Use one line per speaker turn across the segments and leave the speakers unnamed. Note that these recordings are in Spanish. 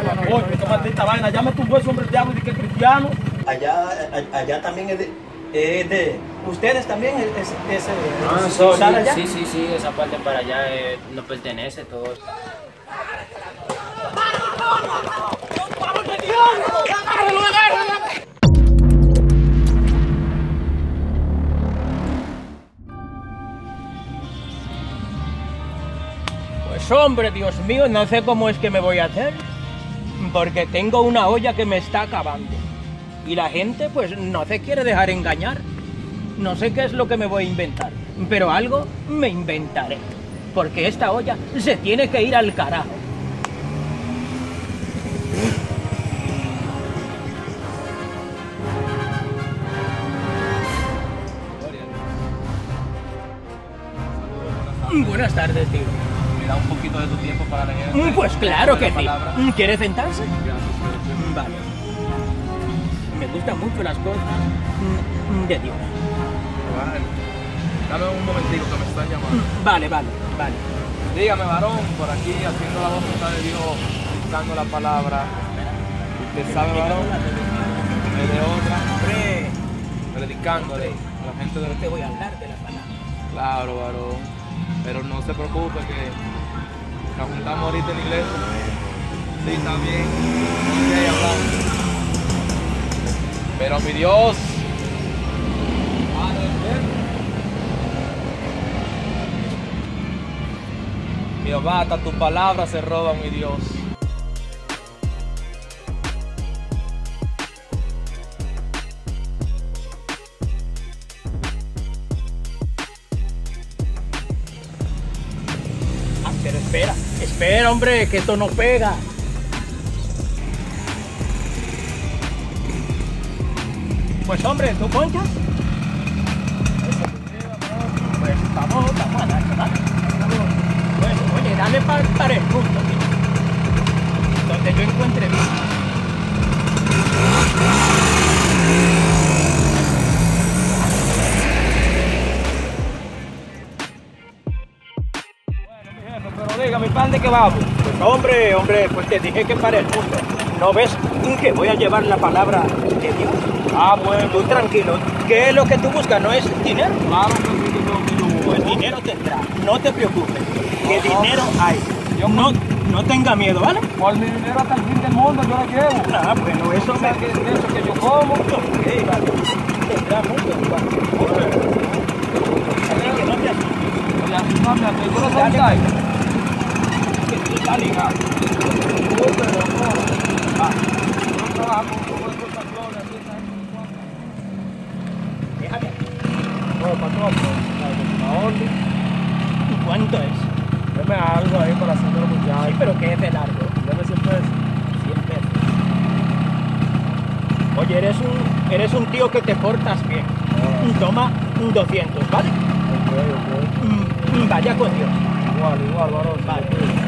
Oye, esta maldita vaina, ya me tumbó ese hombre de diablo y que es cristiano.
Allá también es de ustedes también
Sorry.
allá.
Sí, esa parte para allá no pertenece todo.
Pues hombre, Dios mío, no sé cómo es que me voy a hacer, porque tengo una olla que me está acabando. Y la gente, pues, no se quiere dejar engañar. No sé qué es lo que me voy a inventar, pero algo me inventaré. Porque esta olla se tiene que ir al carajo. Buenas tardes, tío.
Me da un poquito de tu tiempo para leer.
Pues claro que sí. ¿Quiere sentarse? Vale. Me gustan mucho las cosas de Dios.
Vale. Dame un momentico que me están llamando.
Vale.
Dígame, varón, por aquí haciendo la voluntad de Dios, buscando la palabra. ¿Usted sabe, varón? Es de otra.
Hombre,
Predicándole a la gente de
te voy a hablar de la palabra.
Claro, varón. Pero no se preocupe que nos juntamos ahorita en la iglesia. Sí, está bien. Ok, hablamos. Pero mi Dios. Jehová, hasta tu palabra se roba, mi Dios.
Pero espera, hombre, que esto no pega. Pues hombre, ¿tú ponchas? Pues vamos a darle, ¿vale? Bueno, oye, dale para el punto, tío. Donde yo encuentre bien.
Pero dígame, ¿para dónde que vamos?
Pues hombre, pues te dije que para el punto. ¿No ves que voy a llevar la palabra de Dios?
Ah, bueno.
Tú tranquilo. ¿Qué es lo que tú buscas? ¿No es dinero?
Claro que sí, que tengo mi
Pues dinero tendrá. No te preocupes. Que dinero hay. No tenga miedo, ¿vale?
Por mi dinero hasta el fin del mundo yo lo llevo.
Ah, bueno, eso me...
Eso que yo como.
Ok, vale. Tendrá mucho. Así que no te asustes.
Oye, así no me hace. ¿Tú no
Dale,
sabes?
que tú estás ligado.
Yo trabajo con esas flores, así,
Déjame.
no, patrón, una orden.
¿Cuánto es?
Deme algo ahí para hacerme los muchachos.
Sí, pero que es de largo.
Deme 100 pesos.
100 pesos. Oye, eres un tío que te portas bien. Toma 200, ¿vale?
Ok.
Vaya con Dios.
Igual, varón.
Vale.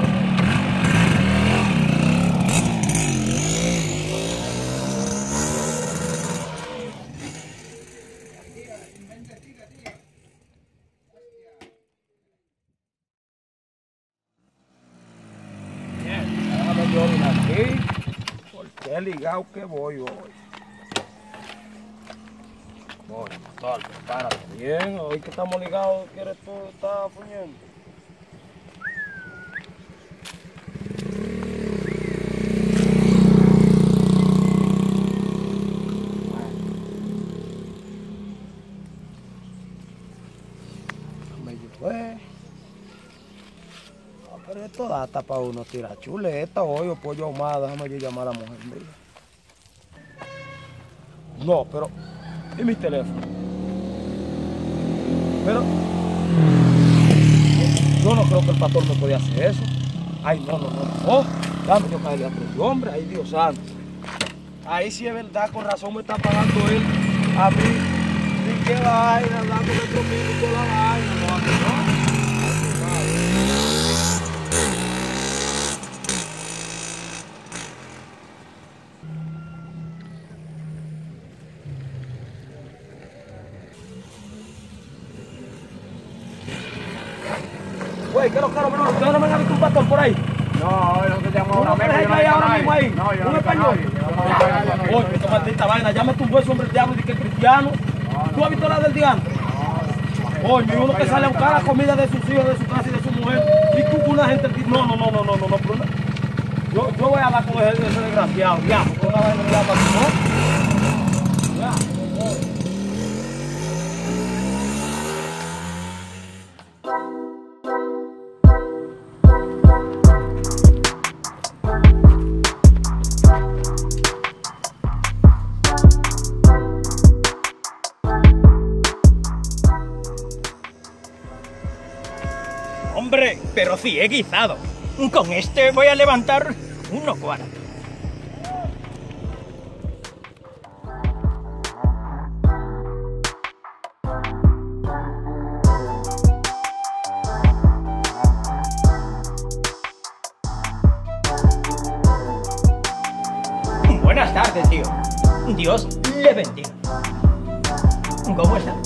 Déjame yo ir aquí, porque he ligado que voy hoy. Voy, tal, prepárate bien, hoy que estamos ligados, ¿quieres tú estar poniendo? Pero esto da hasta para uno tirar chuleta, hoy o pollo ahumado. Déjame yo llamar a la mujer mía. No, pero... ¿y mi teléfono? Pero... yo no creo que el pastor me podía hacer eso. Ay, no. Dame yo caerle a otro hombre, ay, Dios santo. Ahí sí es verdad, con razón me está pagando él a mí. ¿Y qué vaina? Hablando de otro mismo toda la vaina, no, a mí no. Güey, quiero, ustedes no me han visto un pastor por ahí.
No, yo no te llamo ahora
¿Tú no
mismo.
crees
Yo
que
no
hay
he
ahora
nadie.
mismo ahí?
No, yo no
¿Un
he
español?
nadie.
Oye, esta maldita vaina, ya me tumbó ese hombre diablo y que es cristiano. ¿Tú has visto la del diante? Oye, uno que sale a buscar la comida de sus hijos, de su casa y de su mujer. Y tú con una gente. No, pero yo voy a hablar con ese desgraciado, diablo, con una vaina de diablo así, ¿no? Ya.
Hombre, pero sí he guisado. Con este voy a levantar 1,40. Buenas tardes, tío. Dios le bendiga. ¿Cómo está?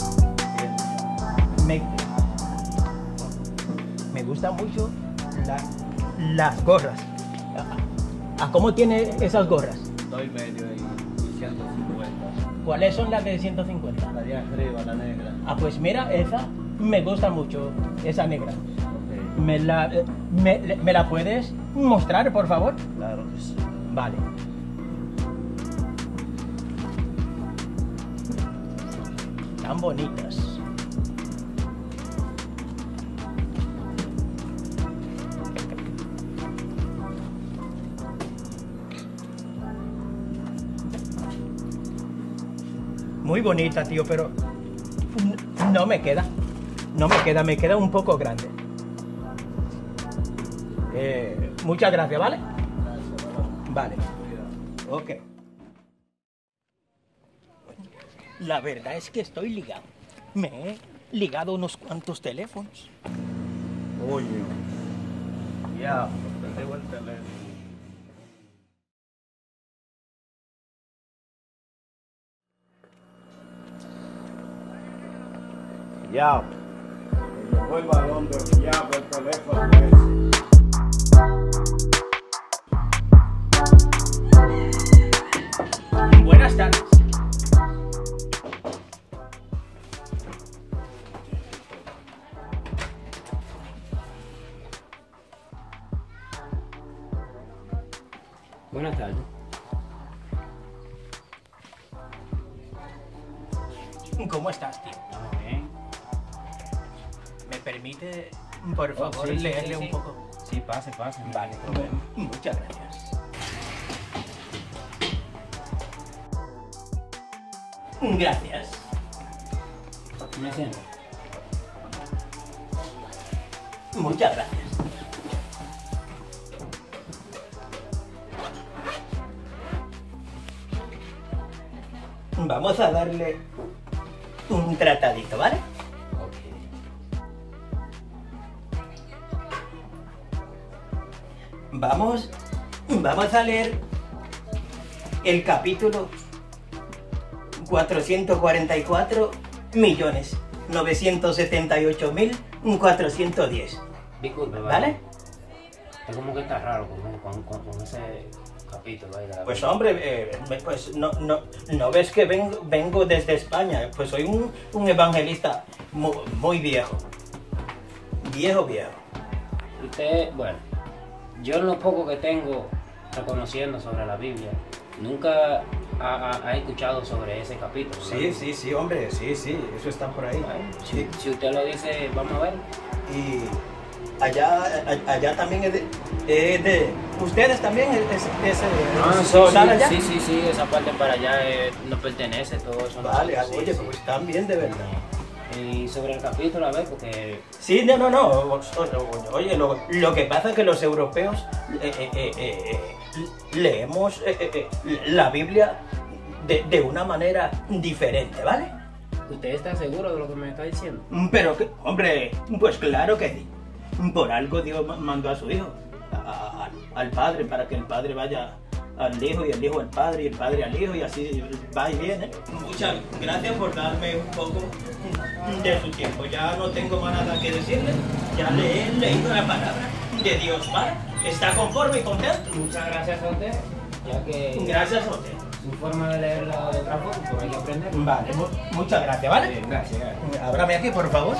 Me gustan mucho las gorras. ¿A cómo tiene esas gorras?
2,5 y 150.
¿Cuáles son las de 150?
La de arriba, la negra.
Ah, pues mira, esa me gusta mucho, esa negra.
Ok,
¿Me la puedes mostrar, por favor?
claro que sí.
Vale. Tan bonitas. Muy bonita, tío, pero no me queda. No me queda, me queda un poco grande. Muchas gracias, ¿vale? Vale. Ok. La verdad es que estoy ligado. Me he ligado unos cuantos teléfonos.
Oye. Ya, te tengo el teléfono.
Ya. Llegó el balón del diablo, el teléfono ese.
Buenas tardes.
Buenas tardes.
¿Cómo estás, tío?
¿Estamos bien?
¿Me permite, por favor,
sí, sí,
leerle
sí,
un
sí.
poco?
Sí, pase.
Vale, muchas gracias. Gracias.
Me siento.
Muchas gracias. Vamos a darle un tratadito, ¿vale? Vamos a leer el capítulo 444.978.410.
Disculpe,
¿Vale?
Es como que está raro con ese capítulo ahí de la
Pues hombre, pues no ves que vengo desde España. Pues soy un evangelista muy viejo. Viejo.
Usted, bueno, yo en lo poco que tengo reconociendo sobre la Biblia, nunca ha escuchado sobre ese capítulo. ¿no?
Sí, hombre, sí, eso está por ahí.
Bueno, si usted lo dice, vamos a ver.
Y allá también es de ustedes también ¿están allá?
Sí, esa parte para allá no pertenece, todo eso.
Vale,
sí,
oye,
sí.
pues están bien de verdad.
Y sobre el capítulo, a ver, porque
Sí, no. Oye, lo que pasa es que los europeos leemos la Biblia de una manera diferente, ¿vale?
¿usted está seguro de lo que me está diciendo?
Pero, hombre, pues claro que sí. Por algo Dios mandó a su hijo, al Padre, para que el Padre vaya al Hijo y el Hijo al Padre y el Padre al Hijo y así va y viene. Muchas gracias por darme un poco de su tiempo. Ya no tengo más nada que decirle. Ya le he leído la palabra de Dios, ¿vale?
¿Está conforme y contento?
Muchas gracias a usted, ya que
Gracias a usted.
su forma de leerla de otra forma, por hay que aprender.
Vale, muchas gracias, ¿vale?
Bien, gracias. gracias.
Ábrame aquí, por favor.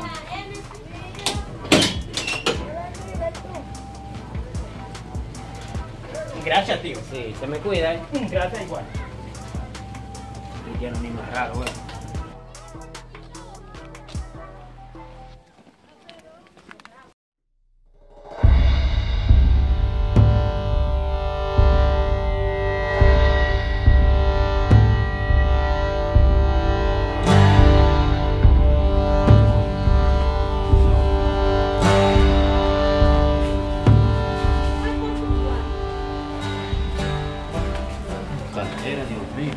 Gracias, tío.
Sí, se me cuida, ¿eh?
Gracias igual.
Y tiene un mismo raro, güey. Cartera, Dios mío.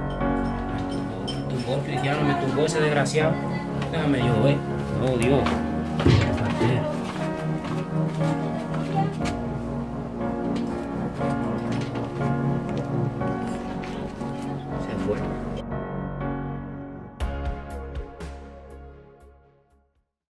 Me tumbó el cristiano, me tumbó ese desgraciado. Déjame yo, oh Dios.